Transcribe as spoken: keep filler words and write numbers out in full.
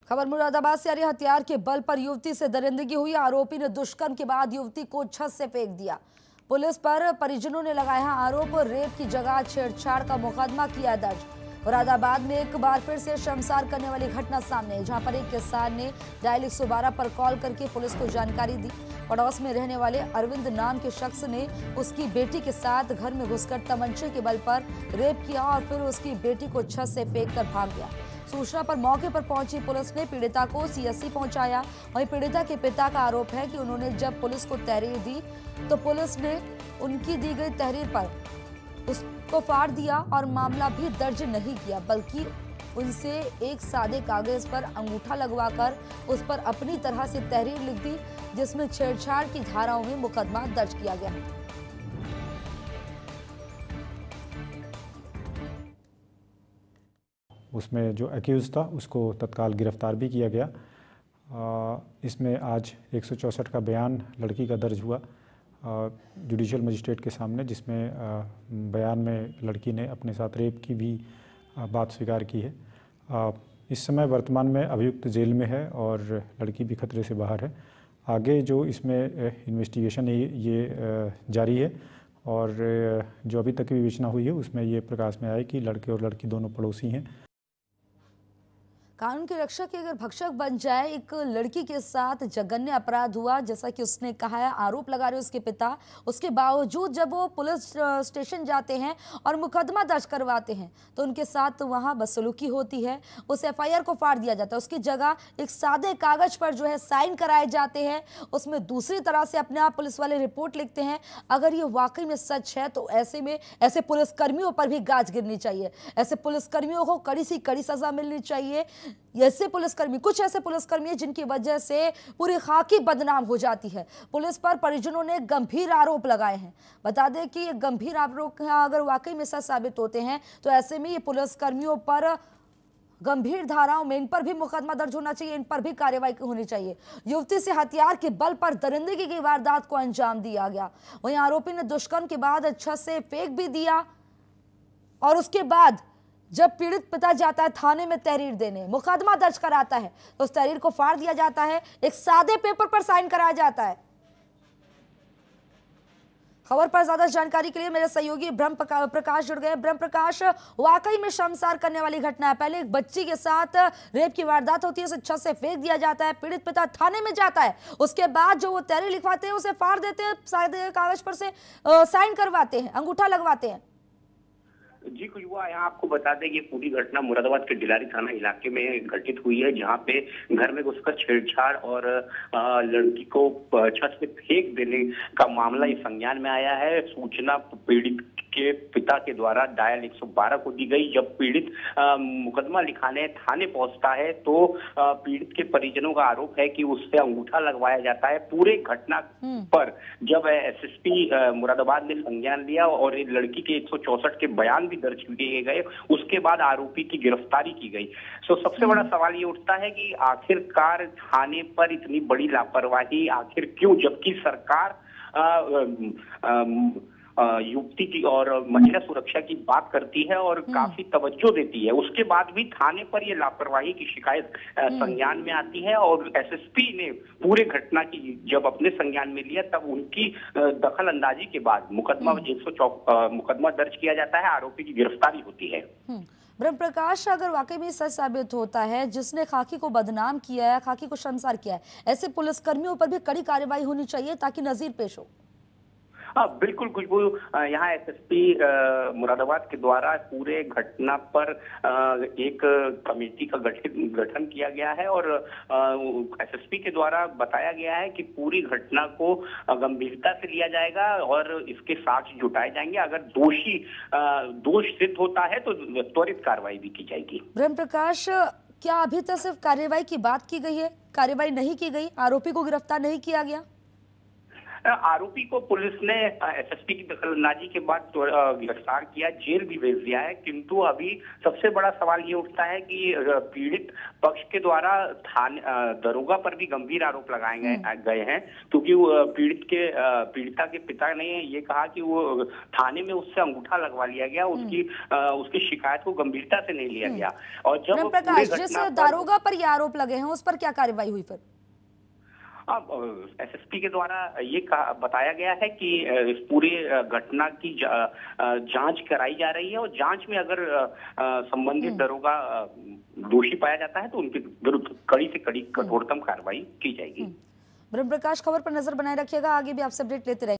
खबर मुरादाबाद से आ रही है। हथियार के बल पर युवती से दरिंदगी हुई। आरोपी ने दुष्कर्म के बाद युवती को छत से फेंक दिया। पुलिस पर परिजनों ने लगाया आरोप। रेप की जगह छेड़छाड़ का मुकदमा किया दर्ज। मुरादाबाद में एक बार फिर से शर्मसार करने वाली घटना सामने आई, जहां पर एक किसान ने डायल एक सौ बारह पर कॉल करके पुलिस को जानकारी दी। पड़ोस में रहने वाले अरविंद नाम के शख्स ने उसकी बेटी के साथ घर में घुसकर तमंचे के बल पर रेप किया और फिर उसकी बेटी को छत से फेंककर भाग गया। सूचना पर मौके पर पहुंची पुलिस ने पीड़िता को सीएससी पहुंचाया। वहीं पीड़िता के पिता का आरोप है कि उन्होंने जब पुलिस को तहरीर दी तो पुलिस ने उनकी दी गई तहरीर पर उसको फाड़ दिया और मामला भी दर्ज नहीं किया, बल्कि उनसे एक सादे कागज पर अंगूठा लगवाकर उस पर अपनी तरह से तहरीर लिख दी, जिसमें छेड़छाड़ की धाराओं में मुकदमा दर्ज किया गया। उसमें जो एक्यूज था उसको तत्काल गिरफ्तार भी किया गया। आ, इसमें आज एक सौ चौंसठ का बयान लड़की का दर्ज हुआ जुडिशियल मजिस्ट्रेट के सामने, जिसमें आ, बयान में लड़की ने अपने साथ रेप की भी आ, बात स्वीकार की है। आ, इस समय वर्तमान में अभियुक्त जेल में है और लड़की भी खतरे से बाहर है। आगे जो इसमें इन्वेस्टिगेशन है ये आ, जारी है और जो अभी तक विवेचना हुई है उसमें ये प्रकाश में आए कि लड़के और लड़की दोनों पड़ोसी हैं। कानून की रक्षा के अगर भक्षक बन जाए, एक लड़की के साथ जघन्य अपराध हुआ, जैसा कि उसने कहा है, आरोप लगा रहे उसके पिता। उसके बावजूद जब वो पुलिस स्टेशन जाते हैं और मुकदमा दर्ज करवाते हैं तो उनके साथ वहां बदसलूकी होती है। उस एफआईआर को फाड़ दिया जाता है। उसकी जगह एक सादे कागज पर जो है साइन कराए जाते हैं। उसमें दूसरी तरह से अपने आप पुलिस वाले रिपोर्ट लिखते हैं। अगर ये वाकई में सच है तो ऐसे में ऐसे पुलिसकर्मियों पर भी गाज गिरनी चाहिए। ऐसे पुलिसकर्मियों को कड़ी सी कड़ी सजा मिलनी चाहिए। ऐसे पुलिसकर्मी, कुछ ऐसे पुलिसकर्मी हैं जिनकी वजह से पूरी खाकी बदनाम हो जाती है। पुलिस पर परिजनों ने गंभीर आरोप लगाए हैं। बता दें कि ये गंभीर आरोप अगर वाकई में सच साबित होते हैं तो ऐसे में ये पुलिसकर्मियों पर गंभीर धाराओं में इन पर भी मुकदमा दर्ज होना चाहिए, इन पर भी कार्रवाई होनी चाहिए। युवती से हथियार के बल पर दरिंदगी की वारदात को अंजाम दिया गया। वहीं आरोपी ने दुष्कर्म के बाद छत से फेंक भी दिया और उसके बाद जब पीड़ित पिता जाता है थाने में तहरीर देने, मुकदमा दर्ज कराता है, तो उस तहरीर को फाड़ दिया जाता है। एक सादे पेपर पर साइन कराया जाता है। खबर पर ज्यादा जानकारी के लिए मेरे सहयोगी ब्रह्म प्रकाश जुड़ गए। ब्रह्म प्रकाश, वाकई में शर्मसार करने वाली घटना है। पहले एक बच्ची के साथ रेप की वारदात होती है, उसे छत से फेंक दिया जाता है। पीड़ित पिता थाने में जाता है, उसके बाद जो वो तहरीर लिखवाते हैं उसे फाड़ देते हैं, सादे कागज पर से साइन करवाते हैं, अंगूठा लगवाते हैं। जी कुछ हुआ यहाँ आपको बता दें कि पूरी घटना मुरादाबाद के डिलारी थाना इलाके में घटित हुई है, जहाँ पे घर में घुसकर छेड़छाड़ और लड़की को छत से फेंक देने का मामला इस संज्ञान में आया है। सूचना पीड़ित के पिता के द्वारा डायल एक सौ बारह को दी गई। जब पीड़ित मुकदमा लिखाने थाने पहुंचता है तो पीड़ित के परिजनों का आरोप है कि उससे अंगूठा लगवाया जाता है। पूरे घटना पर जब एसएसपी मुरादाबाद ने संज्ञान लिया और लड़की के एक सौ चौसठ के बयान दर्ज किए गए, उसके बाद आरोपी की गिरफ्तारी की गई। सो सबसे बड़ा सवाल ये उठता है कि आखिरकार थाने पर इतनी बड़ी लापरवाही आखिर क्यों, जबकि सरकार आ, आ, आ, युवती की और महिला सुरक्षा की बात करती है और काफी तवज्जो देती है, उसके बाद भी थाने पर ये लापरवाही की शिकायत संज्ञान में आती है। और एसएसपी ने पूरे घटना की जब अपने संज्ञान में लिया तब उनकी दखल अंदाजी के बाद मुकदमा एक सौ मुकदमा दर्ज किया जाता है, आरोपी की गिरफ्तारी होती है। ब्रह्म प्रकाश, अगर वाकई में सच साबित होता है, जिसने खाकी को बदनाम किया है, खाकी को शर्मसार किया है, ऐसे पुलिसकर्मियों पर भी कड़ी कार्रवाई होनी चाहिए ताकि नजीर पेश हो। हाँ बिल्कुल खुशबू, यहाँ एसएसपी मुरादाबाद के द्वारा पूरे घटना पर एक कमेटी का गठन गठन किया गया है और एसएसपी के द्वारा बताया गया है कि पूरी घटना को गंभीरता से लिया जाएगा और इसके साक्ष्य जुटाए जाएंगे। अगर दोषी दोष सिद्ध होता है तो त्वरित कार्रवाई भी की जाएगी। ब्रह्म प्रकाश, क्या अभी तक सिर्फ कार्रवाई की बात की गई है, कार्रवाई नहीं की गई, आरोपी को गिरफ्तार नहीं किया गया? आरोपी को पुलिस ने एसएसपी की दखलंदाजी के बाद गिरफ्तार किया, जेल भी भेज दिया है। किंतु अभी सबसे बड़ा सवाल ये उठता है कि पीड़ित पक्ष के द्वारा थाने दरोगा पर भी गंभीर आरोप लगाए गए गए हैं, क्योंकि पीड़ित के पीड़िता के पिता ने ये कहा कि वो थाने में उससे अंगूठा लगवा लिया गया, उसकी उसकी शिकायत को गंभीरता से नहीं लिया गया। और जब प्रकाश, जिस दारोगा पर ये आरोप लगे हैं उस पर क्या कार्रवाई हुई फिर? अब एसएसपी के द्वारा ये कहा बताया गया है कि इस पूरे घटना की जांच कराई जा रही है और जांच में अगर संबंधित दरोगा दोषी पाया जाता है तो उनके विरुद्ध कड़ी से कड़ी कठोरतम कार्रवाई की जाएगी। ब्रह्म प्रकाश, खबर पर नजर बनाए रखिएगा, आगे भी आपसे अपडेट लेते रहेंगे।